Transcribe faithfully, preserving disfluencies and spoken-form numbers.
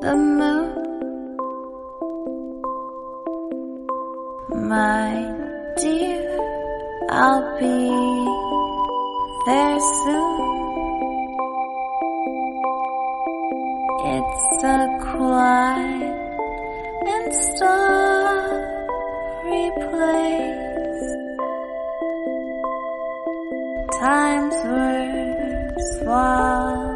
the moon. My dear, I'll be there soon. It's a quiet and starry place. Time's words swallow